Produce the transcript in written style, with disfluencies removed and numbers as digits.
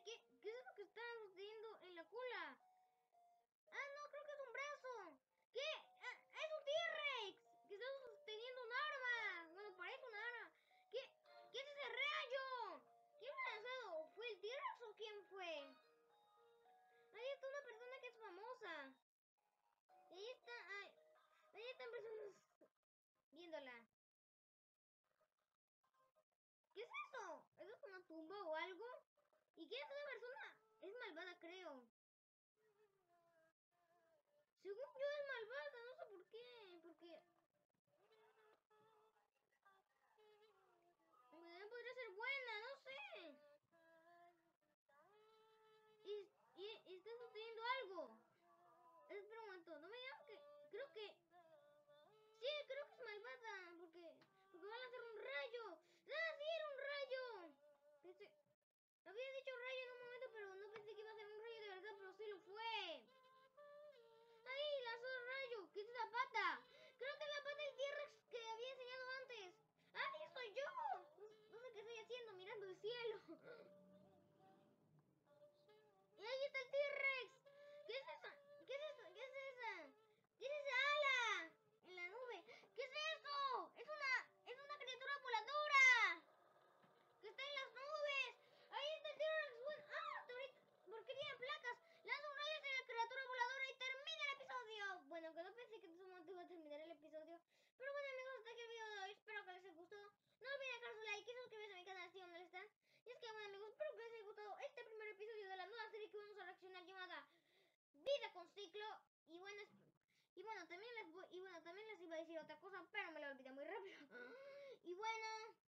¿Qué es lo que está sucediendo en la cola? Ah, no, creo que es un brazo. ¿Qué? Ah, es un T-Rex que está sosteniendo un arma. Bueno, parece un arma. ¿Qué es ese rayo? ¿Quién lo ha lanzado? ¿Fue el T-Rex o quién fue? Ahí está una persona que es famosa. Y ahí están personas viéndola. ¿Qué es eso? ¿Eso es una tumba o algo? ¿Y quién es esa persona? Es malvada, creo. Según yo es malvada, no sé por qué. Porque podría ser buena, no sé. Y está sucediendo algo. Espera un momento, no me digas que. Creo que. Sí, creo que es malvada. Porque va a lanzar un rayo. ¡Ah, sí, era un rayo! Había dicho rayo en un momento, pero no pensé que iba a ser un rayo de verdad, pero sí lo fue. ¡Ahí! ¡Lanzó el rayo! ¿Qué es esa pata? Creo que es la pata del T-Rex que había enseñado antes. ¡Ah, sí, soy yo! No sé qué estoy haciendo, mirando el cielo. Y ahí está el T-Rex. ¿Qué es esa? ¿Qué es esa? ¿Qué es esa? ¿Qué es esa ala? En la nube. ¿Qué es eso? Es una criatura voladora que está en las nubes. Ahí está el T-Rex. Bueno, porque tiene placas. Lanza un rayo hacia la criatura voladora y termina el episodio. Bueno, que no pensé que en ese momento iba a terminar el episodio. Pero bueno, amigos, hasta aquí el video de hoy. Espero que les haya gustado. No olviden dejar su like y suscribirse a mi canal si aún no lo están. Y es que, bueno, amigos, espero que les haya gustado este primer episodio de la nueva serie que vamos a reaccionar llamada Vida con Ciclo. Y bueno, también les iba a decir otra cosa, pero me lo olvidé muy rápido. Y bueno,